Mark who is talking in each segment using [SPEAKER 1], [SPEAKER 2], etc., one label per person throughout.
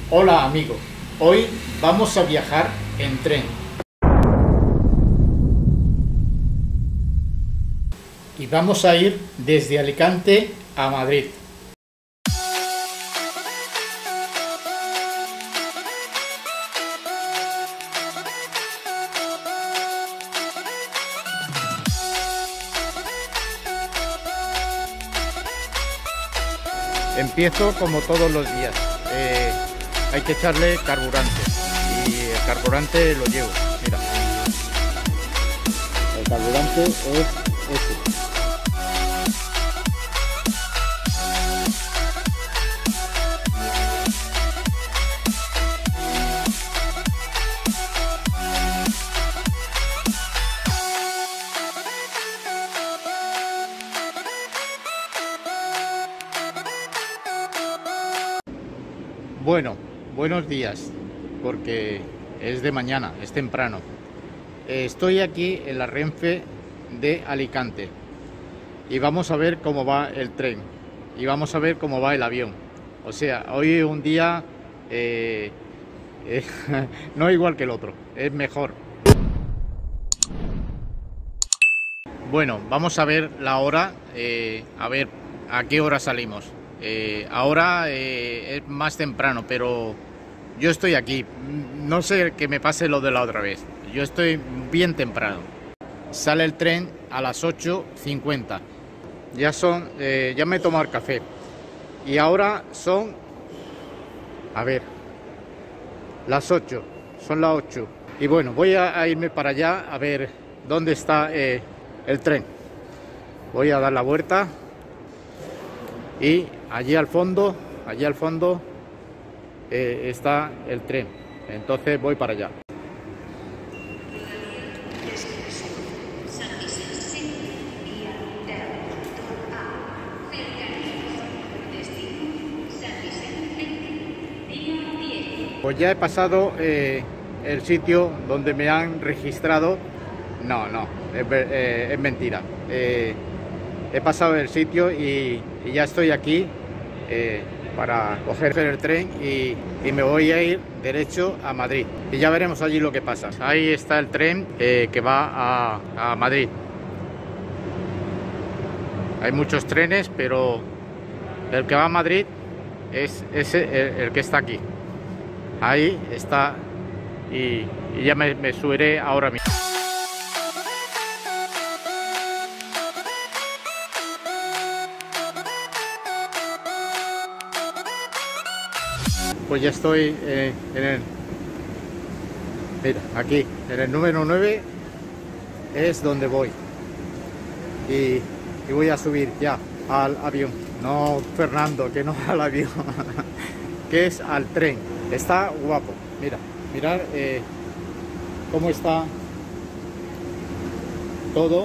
[SPEAKER 1] Hola amigos, hoy vamos a viajar en tren y vamos a ir desde Alicante a Madrid. Empiezo como todos los días. Hay que echarle carburante y el carburante lo llevo, mira, el carburante es este. Bueno, buenos días, porque es de mañana, es temprano. Estoy aquí en la Renfe de Alicante y vamos a ver cómo va el tren y vamos a ver cómo va el avión. O sea, hoy es un día no igual que el otro, es mejor. Bueno, vamos a ver la hora, a ver a qué hora salimos. Ahora es más temprano, pero yo estoy aquí. No sé que me pase lo de la otra vez. Yo estoy bien temprano. Sale el tren a las 8:50. Ya me he tomado el café. Y ahora son, a ver, las 8. Son las 8. Y bueno, voy a irme para allá a ver dónde está el tren. Voy a dar la vuelta. Y allí al fondo está el tren. Entonces voy para allá. Pues ya he pasado el sitio donde me han registrado. No, es mentira. He pasado el sitio y ya estoy aquí para coger el tren y me voy a ir derecho a Madrid. Y ya veremos allí lo que pasa. Ahí está el tren que va a Madrid. Hay muchos trenes, pero el que va a Madrid es ese, el que está aquí. Ahí está y ya me subiré ahora mismo. Pues ya estoy mira, aquí, en el número 9 es donde voy y voy a subir ya al avión, no Fernando, que no al avión, que es al tren. Está guapo, mirad cómo está todo.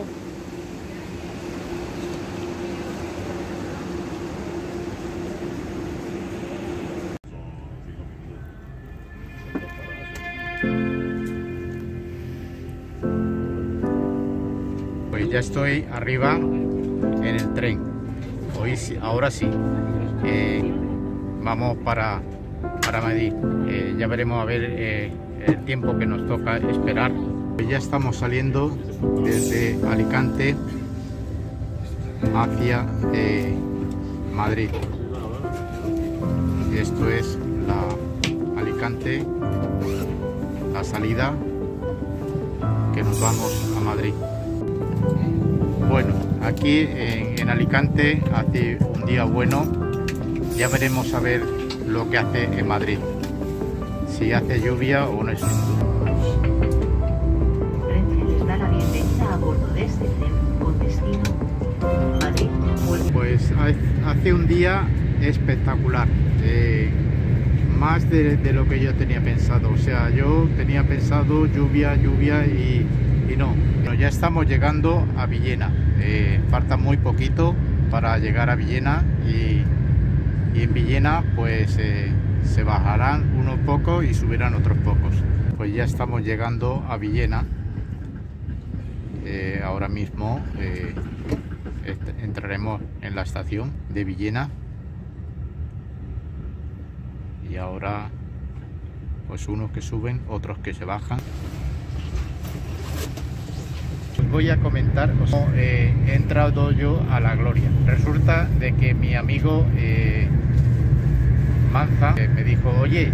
[SPEAKER 1] Pues ya estoy arriba en el tren. Ahora sí, vamos para Madrid. Ya veremos a ver el tiempo que nos toca esperar. Pues ya estamos saliendo desde Alicante hacia Madrid. Esto es la Alicante, la salida que nos vamos a Madrid. Bueno, aquí en Alicante hace un día bueno. Ya veremos a ver lo que hace en Madrid, si hace lluvia o no es.
[SPEAKER 2] Renfe les da la bienvenida a bordo de este tren con destino Madrid.
[SPEAKER 1] Pues hace un día espectacular, más de lo que yo tenía pensado. O sea, yo tenía pensado lluvia y no. Ya estamos llegando a Villena. Falta muy poquito para llegar a Villena y en Villena pues se bajarán unos pocos y subirán otros pocos. Pues ya estamos llegando a Villena. Ahora mismo entraremos en la estación de Villena y ahora pues unos que suben, otros que se bajan. Voy a comentar cómo he entrado yo a la gloria. Resulta de que mi amigo Manza me dijo, oye,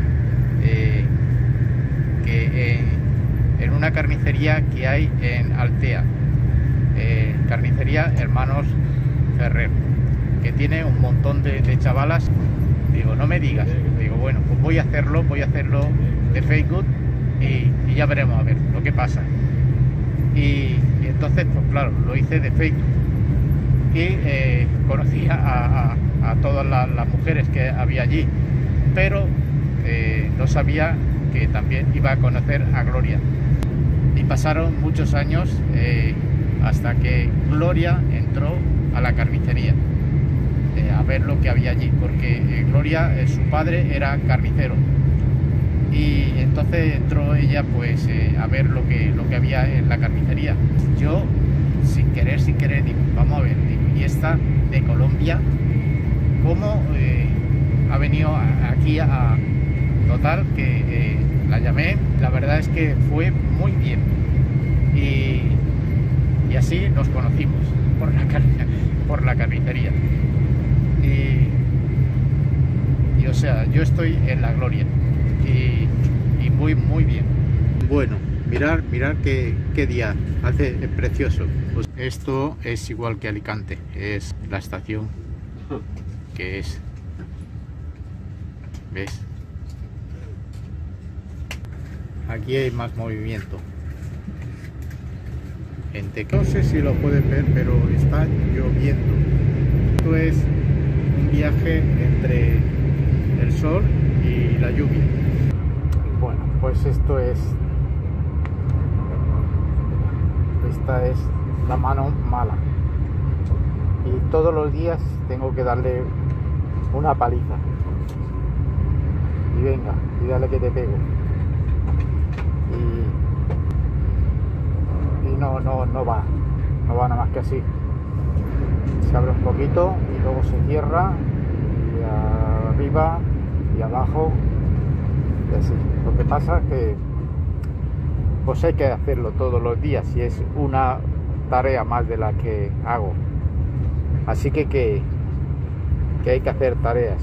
[SPEAKER 1] que en una carnicería que hay en Altea, carnicería Hermanos Ferrer, que tiene un montón de chavalas. Digo, no me digas. Digo, bueno, pues voy a hacerlo de Facebook y ya veremos a ver lo que pasa. Y entonces, pues claro, lo hice de Facebook y conocí a todas las mujeres que había allí, pero no sabía que también iba a conocer a Gloria. Y pasaron muchos años hasta que Gloria entró a la carnicería a ver lo que había allí, porque Gloria, su padre era carnicero, y entonces entró ella pues a ver lo que había en la carnicería. Yo sin querer digo, vamos a ver, digo, y esta de Colombia, ¿cómo ha venido aquí a total? Que la llamé, la verdad es que fue muy bien, y así nos conocimos por la carnicería. Y o sea, yo estoy en la gloria y muy bien. Bueno, mirar qué día hace, es precioso. Pues esto es igual que Alicante, es la estación que es, ¿ves? Aquí hay más movimiento. Gente, no sé si lo pueden ver, pero está lloviendo. Esto es un viaje entre el sol y la lluvia. Bueno, pues esta es la mano mala, y todos los días tengo que darle una paliza, y venga, y dale que te pego, y no va nada más que así. Se abre un poquito y luego se cierra, y arriba y abajo, y así. Lo que pasa es que pues hay que hacerlo todos los días, y es una tarea más de la que hago, así que hay que hacer tareas.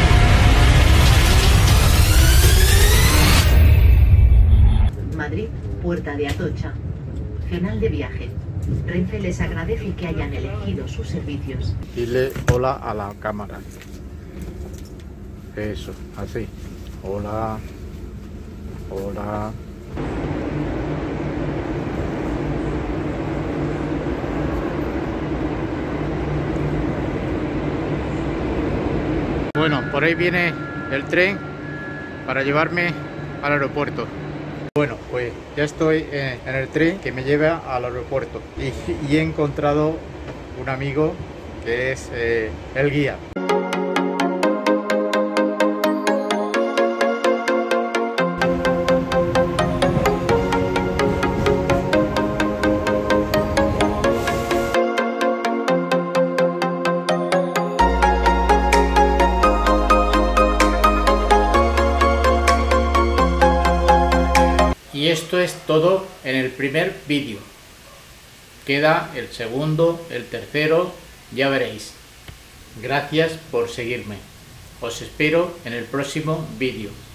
[SPEAKER 2] Madrid, Puerta de Atocha. Final de viaje. Renfe les agradece que hayan elegido sus servicios.
[SPEAKER 1] Dile hola a la cámara. Eso, así. Hola. Hola. Bueno, por ahí viene el tren para llevarme al aeropuerto. Bueno, pues ya estoy en el tren que me lleva al aeropuerto, y he encontrado un amigo que es el guía. Y esto es todo en el primer vídeo. Queda el segundo, el tercero, ya veréis. Gracias por seguirme. Os espero en el próximo vídeo.